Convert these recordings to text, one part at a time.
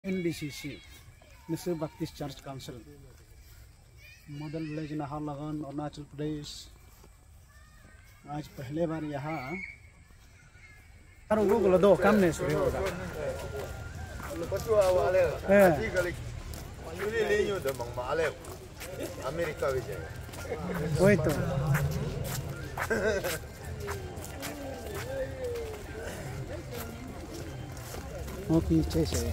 NDCC निश्चित बत्तीस church council model village Naharlagun Arunachal Pradesh. आज पहले बार यहाँ दो काम नहीं सुने होगा। अमेरिका वही तो वो पीछे से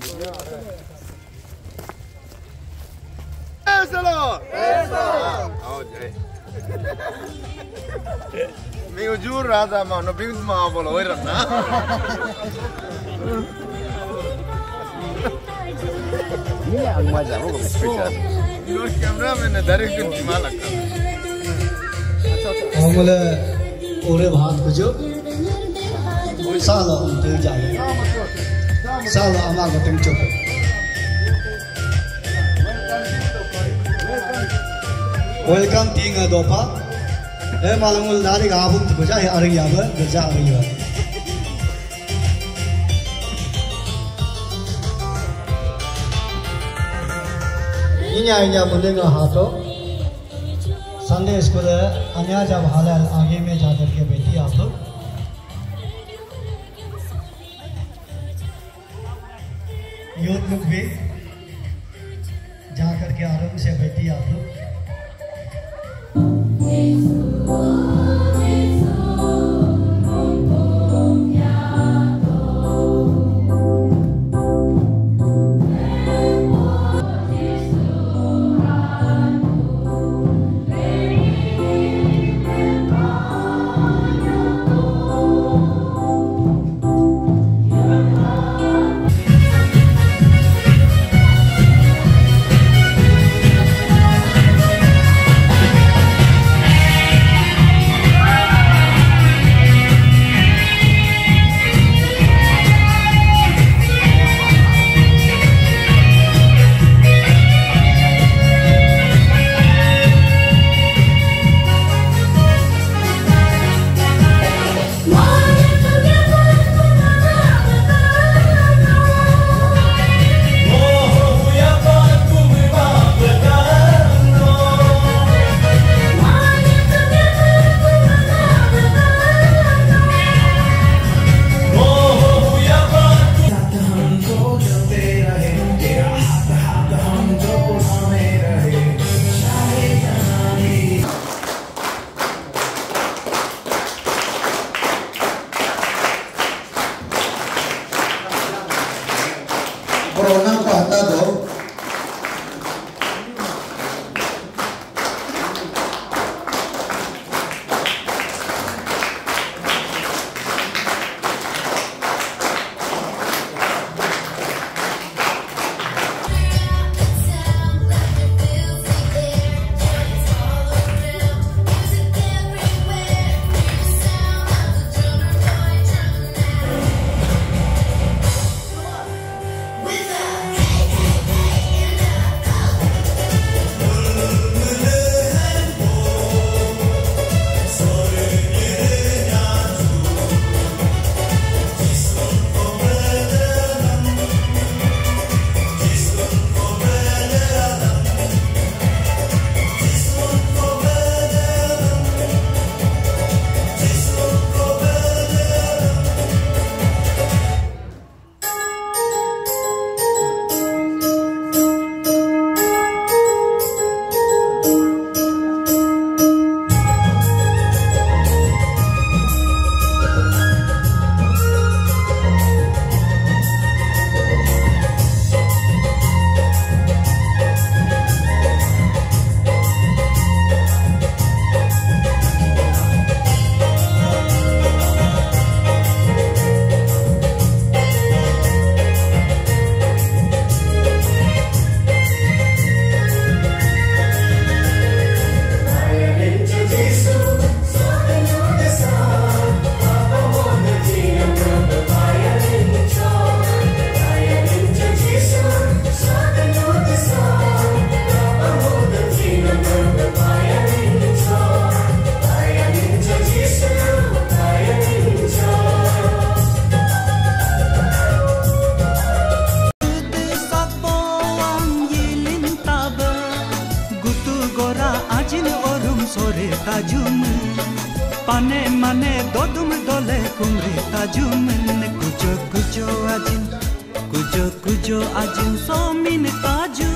मैं जूर रहा था मानो बिंग माँ बोलो वही रखना ये अंगमा जाओ को स्पीकर लोग कैमरा मैंने डायरेक्ट दिमाग लगा हमले ओरे भात बुझो साला उनते जाले साला अमा गतम चोक वेलकम तिंग दोपा ए मालंगुल दारी गाबुम बुझा है अरे याबे गजा अरे याबे इन्या बोलेगा हाथों संडे स्कूल अन्या जब हाल आगे में जाकर के बैठी आप लोग यूथ लोग भी जाकर के आराम से बैठी आप लोग कोरोना को हटा दो सोरे ताजुम पाने माने दोदुम दोले कुमरे ताजुम कुजो कुजो आजिन सोमिन ताजु